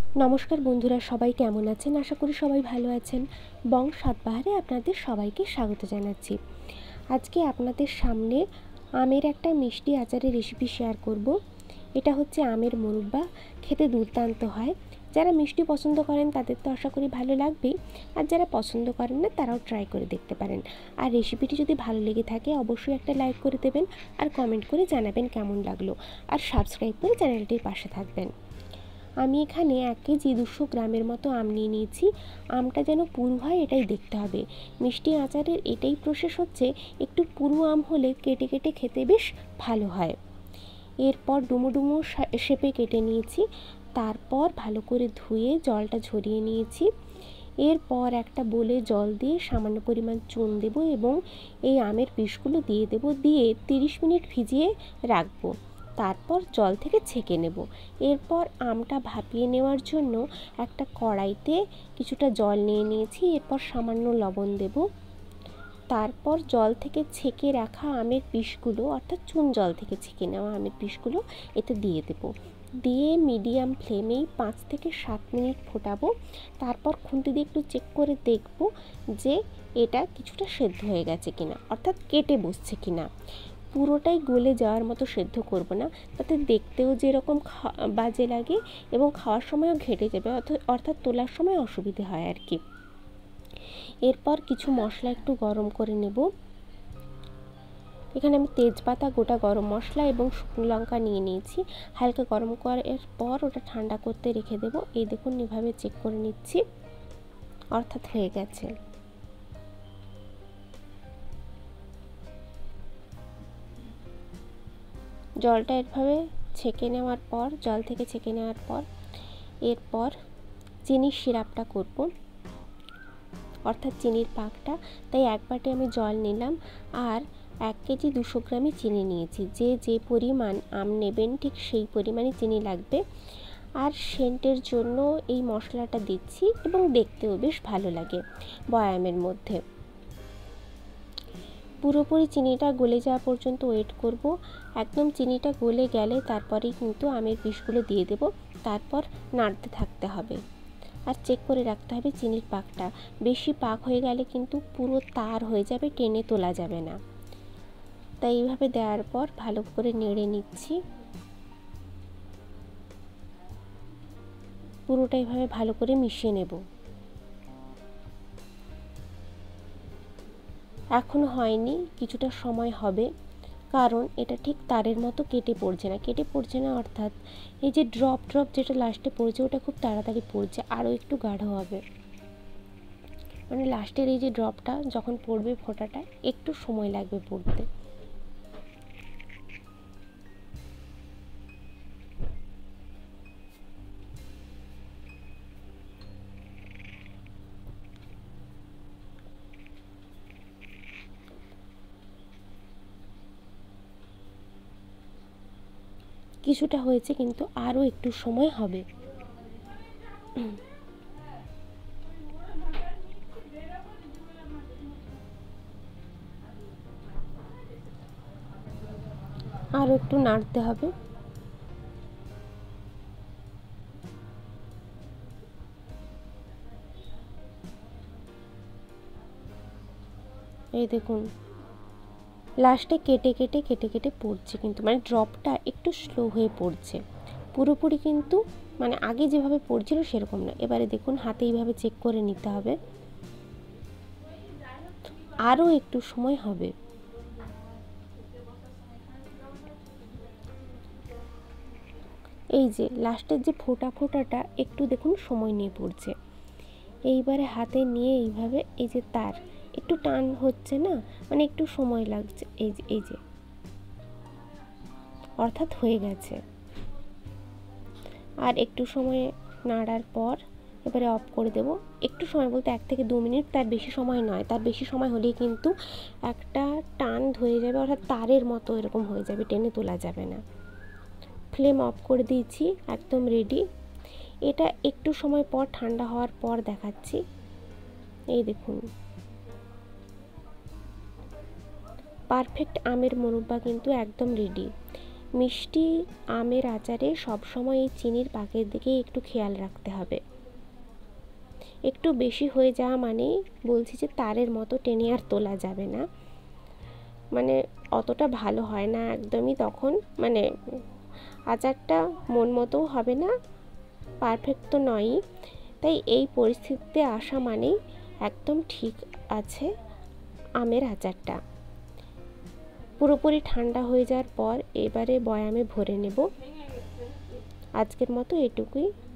নমস্কার বন্ধুরা, সবাই কেমন আছেন? আশা করি সবাই ভালো আছেন। বং স্বাদবাহারে আপনাদের সবাইকে স্বাগত জানাচ্ছি। আজকে আপনাদের সামনে আমের একটা মিষ্টি আচারের রেসিপি শেয়ার করব। এটা হচ্ছে আমের মুরব্বা। খেতে দুর্দান্ত হয়। যারা মিষ্টি পছন্দ করেন তাদের তো আশা করি ভালো লাগবেই, আর যারা পছন্দ করেন না তারাও ট্রাই করে দেখতে পারেন। আর রেসিপিটি যদি ভালো লেগে থাকে অবশ্যই একটা লাইক করে দেবেন, আর কমেন্ট করে জানাবেন কেমন লাগলো, আর সাবস্ক্রাইব করে চ্যানেলটির পাশে থাকবেন। আমি এখানে 1 কেজি 200 গ্রামের মতো আম নিয়ে নিয়েছি। আমটা যেন পুরু হয় এটাই দেখতে হবে। মিষ্টি আচারের এটাই প্রসেস হচ্ছে, একটু পুরু আম হলে কেটে কেটে খেতে বেশ ভালো হয়। এরপর ডুমো ডুমো শেপে কেটে নিয়েছি। তারপর ভালো করে ধুয়ে জলটা ঝরিয়ে নিয়েছি। এরপর একটা বোলে জল দিয়ে সামান্য পরিমাণ চুন দেব এবং এই আমের পিসগুলো দিয়ে দেব, দিয়ে 30 মিনিট ভিজিয়ে রাখবো। তারপর জল থেকে ছেঁকে নেব। এরপর আমটা ভাপিয়ে নেওয়ার জন্য একটা কড়াইতে কিছুটা জল নিয়ে নিয়েছি। এরপর সামান্য লবণ দেব। তারপর জল থেকে ছেঁকে রাখা আমের পিসগুলো, অর্থাৎ চুন জল থেকে ছেঁকে নেওয়া আমের পিসগুলো এতে দিয়ে দেব। দিয়ে মিডিয়াম ফ্লেমেই 5 থেকে 7 মিনিট ফোটাবো। তারপর খুন্তি দিয়ে একটু চেক করে দেখব যে এটা কিছুটা সেদ্ধ হয়ে গেছে কিনা, অর্থাৎ কেটে বসছে কিনা। পুরোটাই গলে যাওয়ার মতো সেদ্ধ করব না, তাতে দেখতেও যেরকম বাজে লাগে এবং খাওয়ার সময়ও ঘেটে যাবে, অর্থাৎ তোলার সময় অসুবিধে হয় আর কি। এরপর কিছু মশলা একটু গরম করে নেব। এখানে আমি তেজপাতা, গোটা গরম মশলা এবং শুকনো লঙ্কা নিয়ে নিয়েছি। হালকা গরম করার পর ওটা ঠান্ডা করতে রেখে দেব। এই দেখুন, এভাবে চেক করে নিচ্ছি, অর্থাৎ হয়ে গেছে। জলটা এভাবে ছেঁকে নেওয়ার পর, জল থেকে ছেঁকে নেওয়ার পর এরপর চিনির সিরাপটা করব, অর্থাৎ চিনির পাকটা। তাই 1 বাটি আমি জল নিলাম, আর 1 কেজি 200 গ্রামই চিনি নিয়েছি। যে পরিমাণ আম নেবেন ঠিক সেই পরিমাণই চিনি লাগবে। আর সেন্টের জন্য এই মশলাটা দিচ্ছি এবং দেখতেও বেশ ভালো লাগে বয়ামের মধ্যে। পুরোপুরি চিনিটা গলে যাওয়া পর্যন্ত ওয়েট করব। একদম চিনিটা গলে গেলে তারপরেই কিন্তু আমের পিসগুলো দিয়ে দেব। তারপর নাড়তে থাকতে হবে, আর চেক করে রাখতে হবে চিনির পাকটা। বেশি পাক হয়ে গেলে কিন্তু পুরো তার হয়ে যাবে, টেনে তোলা যাবে না। তাই এইভাবে দেওয়ার পর ভালো করে নেড়ে নিচ্ছি। পুরোটা এইভাবে ভালো করে মিশিয়ে নেব। এখনো হয়নি, কিছুটা সময় হবে, কারণ এটা ঠিক তারের মতো কেটে পড়ছে না, অর্থাৎ এই যে ড্রপ ড্রপ যেটা লাস্টে পড়ছে ওটা খুব তাড়াতাড়ি পড়ছে, আরও একটু গাঢ় হবে। মানে লাস্টের এই যে ড্রপটা যখন পড়বে, ফোঁটাটা একটু সময় লাগবে পড়তে। কিছুটা হয়েছে, কিন্তু আরও একটু সময় হবে। আরও একটু নাড়তে হবে। এই দেখুন, লাস্টে কেটে কেটে পড়ছে, কিন্তু মানে ড্রপটা একটু স্লো হয়ে পড়ছে, পুরোপুরি কিন্তু মানে আগে যেভাবে পড়ছিল সেরকম না। এবারে দেখুন, হাতে এইভাবে চেক করে নিতে হবে। আরও একটু সময় হবে। এই যে লাস্টের যে ফোঁটাটা একটু দেখুন সময় নিয়ে পড়ছে। এইবারে হাতে নিয়ে এইভাবে, এই যে তার একটু টান হচ্ছে না, মানে একটু সময় লাগছে। এই যে অর্থাৎ হয়ে গেছে। আর একটু সময় নাড়ার পর এবারে অফ করে দেব। একটু সময় বলতে 1 থেকে 2 মিনিট, তার বেশি সময় নয়। তার বেশি সময় হলেই কিন্তু একটা টান ধরে যাবে, অর্থাৎ তারের মতো এরকম হয়ে যাবে, টেনে তোলা যাবে না। ফ্লেম অফ করে দিয়েছি, একদম রেডি। এটা একটু সময় পর ঠান্ডা হওয়ার পর দেখাচ্ছি। এই দেখুন, পারফেক্ট আমের মুরব্বা কিন্তু একদম রেডি। মিষ্টি আমের আচারে সবসময় এই চিনির পাকের দিকে একটু খেয়াল রাখতে হবে। একটু বেশি হয়ে যাওয়া মানেই বলছি যে তারের মতো টেনে আর তোলা যাবে না, মানে অতটা ভালো হয় না একদমই, তখন মানে আচারটা মন মতোও হবে না, পারফেক্ট তো নয়ই। তাই এই পরিস্থিতিতে আসা মানেই একদম ঠিক আছে আমের আচারটা। পুরোপুরি ঠান্ডা হয়ে যাওয়ার পর এবারে বয়ামে ভরে নেব। আজকের মতো এটুকুই।